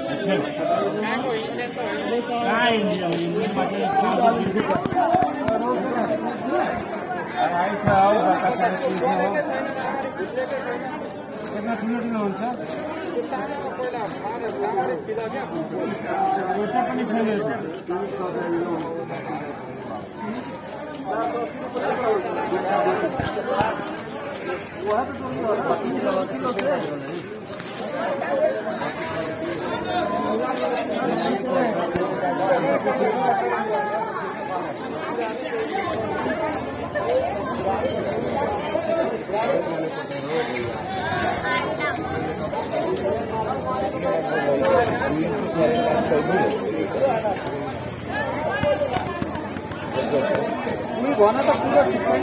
कहाँ इन्डियनमा चाहिँ आइस हौ बक्का 350 हो यसमा ठुलो ठुलो हुन्छ एउटा पनि छैन भन त पुरो ठिक छैन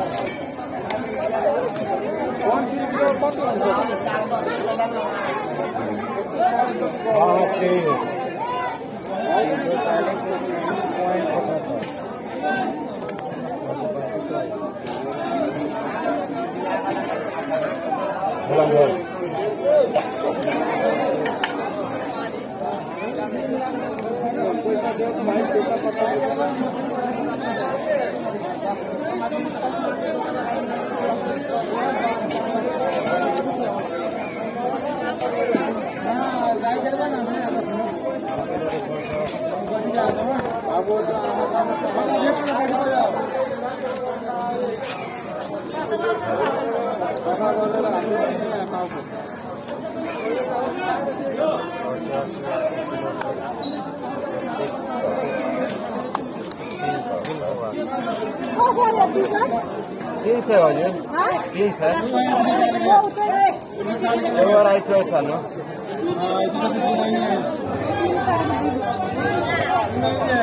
Quem é olha? Quem é? Eu era isso essa, não?